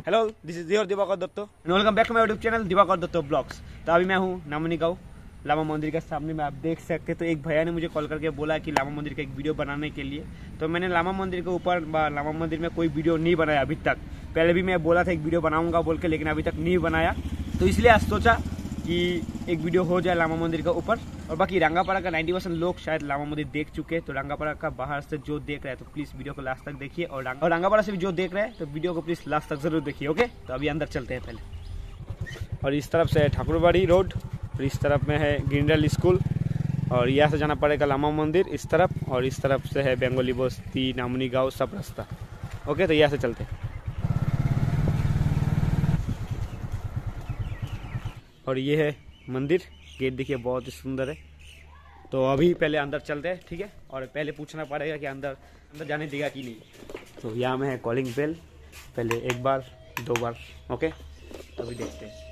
Hello, this is your Diwakar Datto and welcome back to my YouTube channel Diwakar Datto vlogs. तो अभी मैं हूँ नामनी गाँव लामा मंदिर के सामने में, आप देख सकते हैं। तो एक भैया ने मुझे कॉल करके बोला कि लामा मंदिर का एक वीडियो बनाने के लिए। तो मैंने लामा मंदिर के ऊपर लामा मंदिर में कोई वीडियो नहीं बनाया अभी तक। पहले भी मैं बोला था एक वीडियो बनाऊंगा बोल के, लेकिन अभी तक नहीं बनाया। तो इसलिए आज सोचा कि एक वीडियो हो जाए लामा मंदिर के ऊपर। और बाकी रंगापाड़ा का 90% लोग शायद लामा मंदिर देख चुके हैं। तो रंगापाड़ा का बाहर से जो देख रहे हैं तो प्लीज वीडियो को लास्ट तक देखिए, और रंगापाड़ा से भी जो देख रहे हैं तो वीडियो को प्लीज लास्ट तक जरूर देखिए। ओके, तो अभी अंदर चलते हैं पहले। और इस तरफ से है ठाकुरबाड़ी रोड, और इस तरफ में है ग्रीनडल स्कूल, और यहाँ से जाना पड़ेगा लामा मंदिर इस तरफ, और इस तरफ से है बंगाली बस्ती, नामनी गाँव, सब रास्ता। ओके, तो यहाँ से चलते हैं। और ये है मंदिर, गेट देखिए बहुत ही सुंदर है। तो अभी पहले अंदर चलते हैं, ठीक है। और पहले पूछना पड़ेगा कि अंदर जाने देगा कि नहीं। तो यहाँ में है कॉलिंग बेल, पहले एक बार 2 बार। ओके, तो अभी देखते हैं।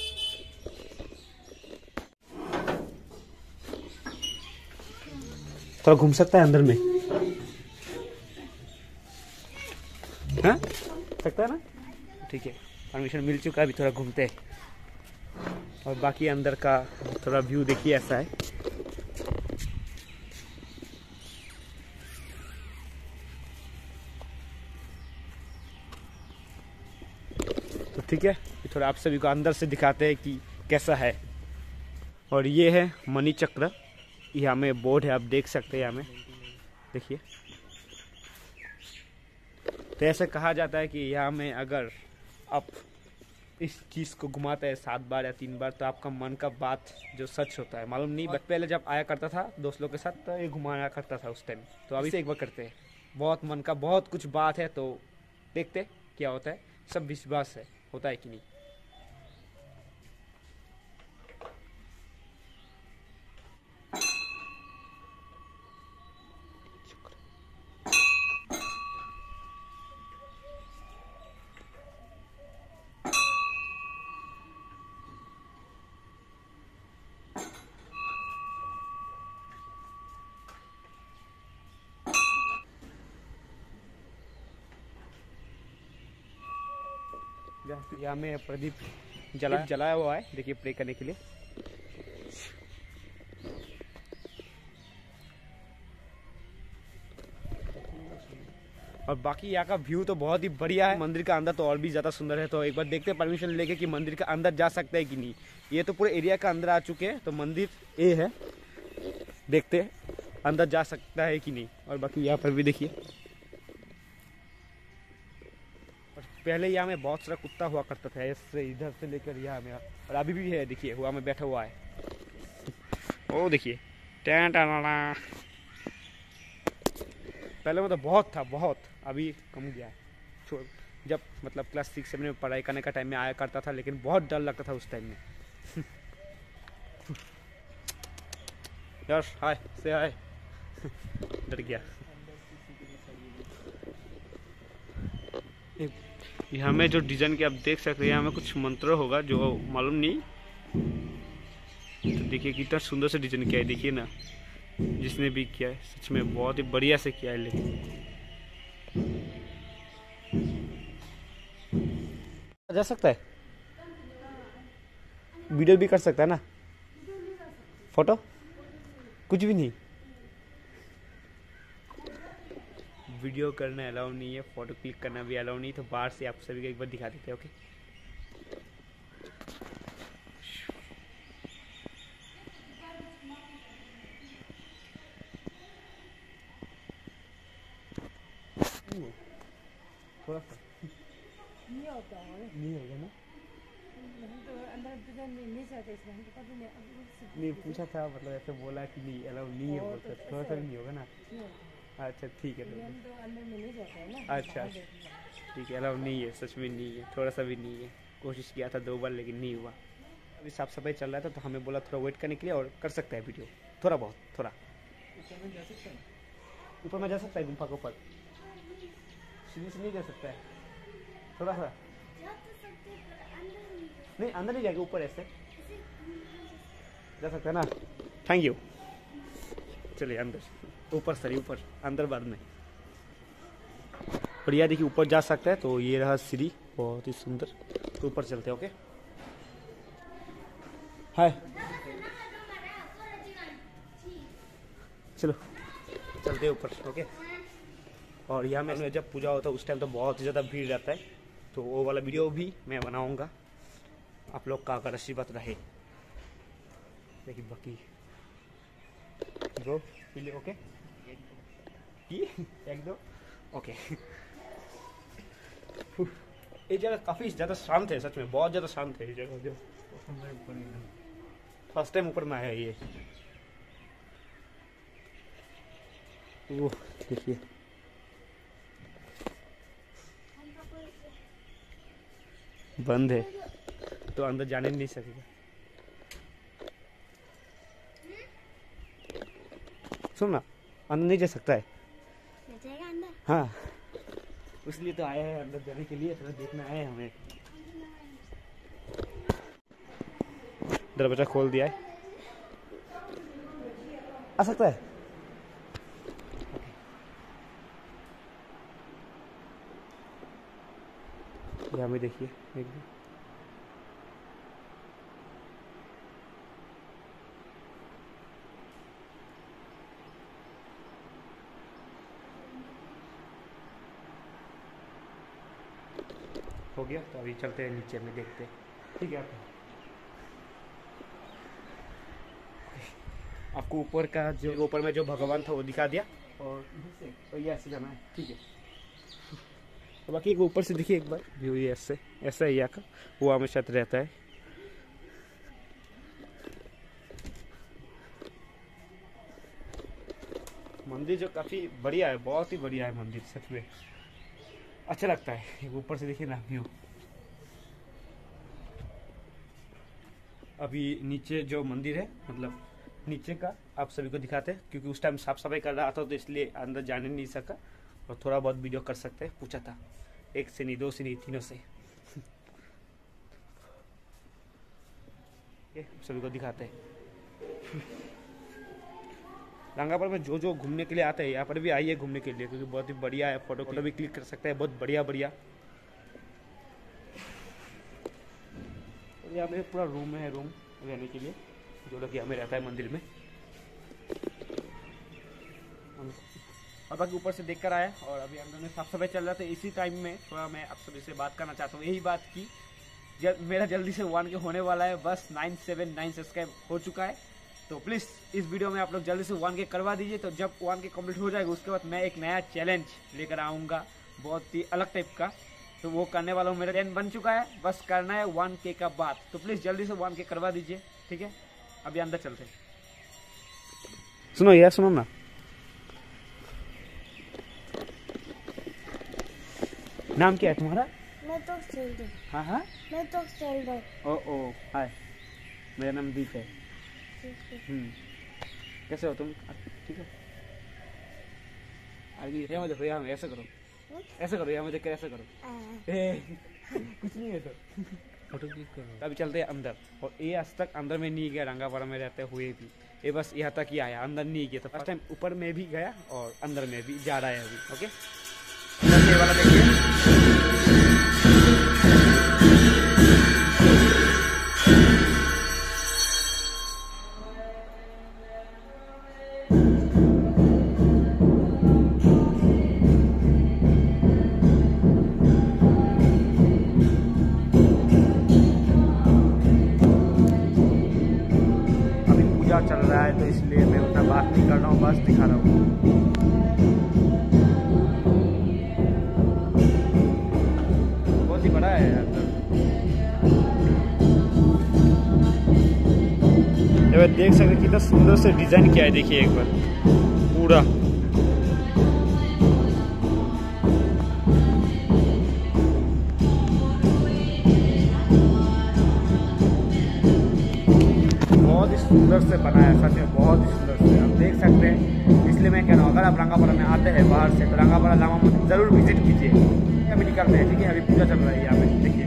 थोड़ा घूम सकता है अंदर में, हाँ सकता है ना, ठीक है। परमिशन मिल चुका है, अभी थोड़ा घूमते हैं। और बाकी अंदर का थोड़ा व्यू देखिए, ऐसा है। तो ठीक है, थोड़ा आप सभी को अंदर से दिखाते हैं कि कैसा है। और ये है मणि चक्र, यहाँ में बोर्ड है, आप देख सकते हैं। यहाँ में देखिए, तो ऐसे कहा जाता है कि यहाँ में अगर आप इस चीज़ को घुमाते हैं 7 बार या 3 बार तो आपका मन का बात जो सच होता है, मालूम नहीं। बट पहले जब आया करता था दोस्त लोग के साथ तो ये घुमाया करता था उस टाइम। तो अभी से एक बार करते हैं, बहुत मन का बहुत कुछ बात है, तो देखते क्या होता है। सब विश्वास है, होता है कि नहीं। यहाँ में प्रदीप जलाया हुआ है, देखिए प्रे करने के लिए। और बाकी यहाँ का व्यू तो बहुत ही बढ़िया है। मंदिर का अंदर तो और भी ज़्यादा सुंदर है। तो एक बार देखते हैं परमिशन लेके कि मंदिर के अंदर जा सकते हैं कि नहीं। ये तो पूरे एरिया का अंदर आ चुके हैं, तो मंदिर ये है, देखते हैं अंदर जा सकता है कि नहीं। और बाकी यहाँ पर भी देखिए, पहले यहाँ में बहुत सारा कुत्ता हुआ करता था, ऐसे इधर से लेकर यहाँ में, और अभी भी है, देखिए हुआ में बैठा हुआ है। ओ देखिए, पहले में तो बहुत था, बहुत, अभी कम गया है। जब मतलब क्लास 6-7 में पढ़ाई करने का टाइम में आया करता था, लेकिन बहुत डर लगता था उस टाइम में। यस हाय से हाय, डर गया। यहाँ में जो डिजाइन के आप देख सकते हैं, यहाँ में कुछ मंत्र होगा जो मालूम नहीं। तो देखिए कितना सुंदर से डिजाइन किया है, देखिए ना। जिसने भी किया है सच में बहुत ही बढ़िया से किया है। लेकिन जा सकता है, वीडियो भी कर सकता है ना, फोटो कुछ भी नहीं। वीडियो करना अलाउ नहीं है, फोटो क्लिक करना भी अलाउ नहीं। तो बाहर से आप सभी को एक बार दिखा देते हैं। ओके, थोड़ा सा नहीं होगा ना, नहीं पूछा था, मतलब ऐसे बोला कि नहीं अलाउ नहीं है, बोलते थोड़ा सा भी नहीं होगा ना। अच्छा ठीक है, तो अच्छा ठीक है, अलाउ नहीं है, सच में नहीं है, थोड़ा सा भी नहीं है। कोशिश किया था 2 बार लेकिन नहीं हुआ। अभी साफ सफाई चल रहा था, तो हमें बोला थोड़ा वेट करने के लिए, और कर सकता है वीडियो थोड़ा बहुत। थोड़ा ऊपर में जा सकता है, गुम्फा के ऊपर सीढ़ी से नहीं जा सकता है, थोड़ा सा नहीं, अंदर नहीं जाएगा, ऊपर ऐसे जा सकता है ना। थैंक यू, चलिए अंदर, ऊपर सर ऊपर, अंदर बाद में। और यह देखिए ऊपर जा सकता है। तो ये रहा सीढ़ी, बहुत ही सुंदर। तो ऊपर चलते हैं। ओके, हाय, चलो चलते हैं ऊपर। ओके, और यहाँ में जब पूजा होता है उस टाइम तो बहुत ही ज़्यादा भीड़ रहता है, तो वो वाला वीडियो भी मैं बनाऊंगा। आप लोग का अगर आशीर्वाद रहे। देखिए बाकी ब्रो पीले। ओके, एक दो। ओके, ये जगह काफ़ी ज़्यादा शांत है, सच में बहुत ज़्यादा शांत है ये जगह। जो फर्स्ट टाइम ऊपर में आया है ये। वो देखिए बंद है तो अंदर जाने नहीं सकेगा। सुन ना, अंदर नहीं जा सकता है। अंदर? हाँ, इसलिए तो आया है अंदर जाने के लिए, थोड़ा देखना है हमें। दरवाजा खोल दिया है, आ सकता है। यहाँ में देखिए एकदम हो गया। तो अभी चलते हैं नीचे में, देखते हैं। ठीक है, आपको ऊपर का जो ऊपर में जो भगवान था वो दिखा दिया, और तो ये ऐसे जाना है। ठीक है, तो बाकी ऊपर से देखिए एक बार व्यू, ये ऐसे ऐसा ही यहाँ का वो हमेशा रहता है। मंदिर जो काफ़ी बढ़िया है, बहुत ही बढ़िया है मंदिर, सच में अच्छा लगता है। ऊपर से देखिए ना व्यू। अभी नीचे जो मंदिर है, मतलब नीचे का आप सभी को दिखाते हैं, क्योंकि उस टाइम साफ सफाई कर रहा था तो इसलिए अंदर जाने नहीं सका, और थोड़ा बहुत वीडियो कर सकते हैं। पूछा था, एक से नहीं, दो से नहीं, तीनों से। सभी को दिखाते हैं। रंगापुर में जो जो घूमने के लिए आते हैं, यहाँ पर भी आइए घूमने के लिए, क्योंकि बहुत ही बढ़िया है। फोटो भी क्लिक कर सकते हैं, बहुत बढ़िया बढ़िया। यहाँ पे पूरा रूम है, रूम रहने के लिए, जो लोग यहाँ में रहता है मंदिर में। और बाकी ऊपर से देखकर आया, और अभी अंदर में साफ सफाई चल रहा था। इसी टाइम में थोड़ा मैं आप सभी से बात करना चाहता हूँ, यही बात की मेरा जल्दी से 1K होने वाला है, बस 979 सब्सक्राइब हो चुका है। तो प्लीज़ इस वीडियो में आप लोग जल्दी से 1K करवा दीजिए। तो जब 1K कंप्लीट हो जाएगा उसके बाद मैं एक नया चैलेंज लेकर आऊँगा, बहुत ही अलग टाइप का। तो वो करने वाला हूँ, मेरा चैलेंज बन चुका है, बस करना है 1K का बाद। तो प्लीज़ जल्दी से 1K करवा दीजिए, ठीक है। अभी अंदर चलते हैं। सुनो यार, सुनो ना, नाम क्या है तुम्हारा? मैं तो सेल्डर। हाँ हाँ, मैं तो सेल्डर। ओ हाय, मेरा नाम दीप है। कैसे हो तुम? ठीक है। आगे यहाँ देखो, यहाँ ऐसा करो, ऐसा करो, यहाँ देख कर ऐसा करो। कुछ नहीं है तो फोटो क्लिक करो। अभी चलते हैं अंदर, और ये आज तक अंदर में नहीं गया, रंगापारा में रहते हुए भी ये बस यहाँ तक ही आया, अंदर नहीं गया। तो फर्स्ट टाइम ऊपर में भी गया और अंदर में भी जा रहा है अभी। ओके, ये वाला देखिए। चल रहा है तो इसलिए मैं उतना बात नहीं कर रहा हूँ, बस दिखा रहा हूँ। बहुत ही बड़ा है अंदर, देख सकते कितना सुंदर से डिजाइन किया है। देखिए एक बार पूरा बहुत ही सुंदर से बनाया है, सच में बहुत ही सुंदर से आप देख सकते हैं। इसलिए मैं कह रहा हूँ, अगर आप रंगापारा में आते हैं बाहर से तो रंगापारा लामा मंदिर जरूर विजिट कीजिए। अभी निकलते हैं, ठीक है। अभी पूजा चल रहा है यहाँ पे, देखिए।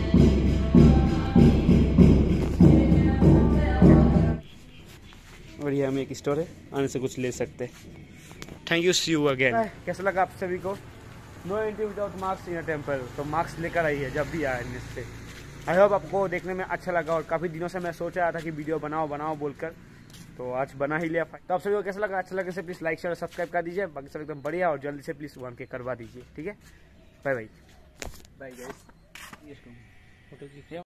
और ही हमें एक स्टोर है, आने से कुछ ले सकते हैं। Thank you, see you again. कैसा लगा आप सभी को? No entry without masks in a temple, तो मार्क्स लेकर आई है जब भी आए इससे। आई होप आपको देखने में अच्छा लगा, और काफ़ी दिनों से मैं सोच रहा था कि वीडियो बनाओ बोलकर, तो आज बना ही लिया। तो आप सभी को कैसा लगा? अच्छा लगे से प्लीज़ लाइक शेयर और सब्सक्राइब कर दीजिए। बाकी सब एकदम बढ़िया, और जल्दी से प्लीज़ 1K करवा दीजिए, ठीक है? Bye bye. Bye guys. Photo खींच